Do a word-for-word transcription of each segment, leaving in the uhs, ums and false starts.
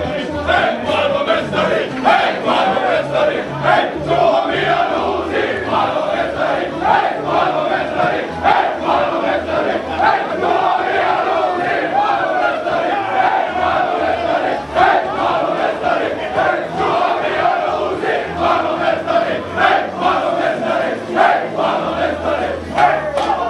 Hei maailmanmestari! Hei maailmanmestari! Hei Suomi on uusi maailmanmestari! Hei maailmanmestari! Hei maailmanmestari! Hei Suomi on uusi maailmanmestari! Hei maailmanmestari! Hei maailmanmestari! Hei Suomi on uusi maailmanmestari! Hei maailmanmestari! Hei maailmanmestari! Hei!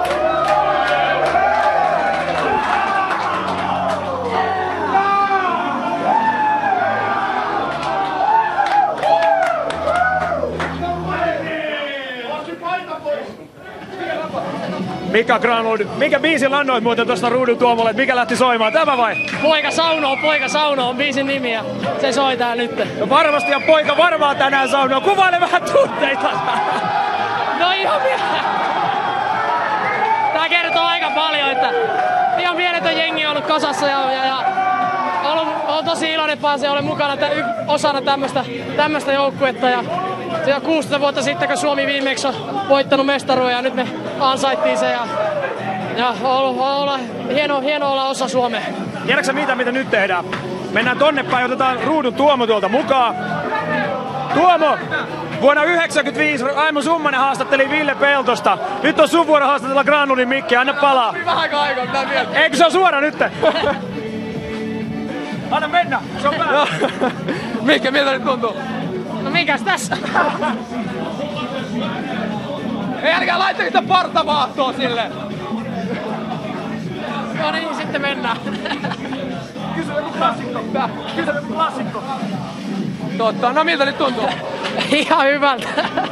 Mika Granlund, mikä biisi lannoit muuten tuosta ruudun tuomolle, mikä lähti soimaan, tämä vai? Poika saunoo, poika saunoo on biisin nimi ja se soi tää nyt. No varmasti ja poika varmaan tänään saunoo, kuvaile vähän tunteita. No ihan vielä. Tää kertoo aika paljon, että ihan mieletön jengi on ollut kasassa ja, ja, ja olen, olen tosi iloinen, että pääsee olemaan mukana tä, osana tämmöstä, tämmöstä joukkuetta. Ja, ja kuusitoista vuotta sitten, kun Suomi viimeksi on voittanut mestaruuden ja nyt me ansaittiin se. Ja, ja on, on, on, hieno, hieno olla osa Suomea. Tiedätkö mitä, mitä nyt tehdään? Mennään tonne päin, otetaan ruudun Tuomo tuolta mukaan. Tuomo! Vuonna yhdeksänkymmentäviisi Aimo Summanen haastatteli Ville Peltosta. Nyt on sun vuoro haastatella Granlundin Mikki, anna palaa. Vähän aikaa, mitä mieltä? Eikö se on suora nyt? Anna mennä, se on päällä. Mikä, miltä nyt tuntuu? No mikäs tässä? Ei älkää laittako sitä partavaahtoa silleen. No niin, sitten mennään. Kysy joku klassikko. Kysy joku klassikko. Totta, no miltä nyt tuntuu? Ihan hyvältä.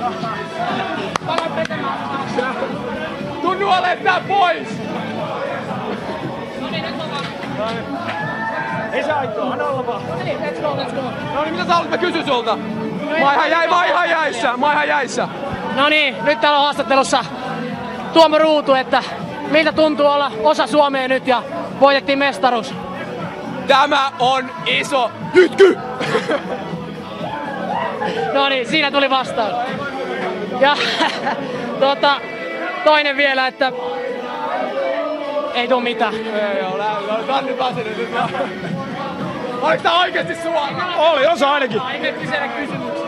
Tunnu olet tää pois! No niin, nyt on vaan. Ei se aittoa, anna olla vaan. No niin, let's go, let's go. No niin, mitä sä haluat, mä kysyn sulta? Mä ihan, jäi, mä ihan jäissä, mä ihan jäissä. No niin, nyt täällä on haastattelussa Tuomo Ruutu, että miltä tuntuu olla osa Suomea nyt ja voitettiin mestaruus. Tämä on iso jytky! No niin, siinä tuli vastaus. Ja tota, toinen vielä, että ei tuu mitään. Ei oo, tää on nyt väsynyt nyt vaan. Oliko tää oikeesti suora? Oli, osa ainakin. Ei me kysele kysymyksiä.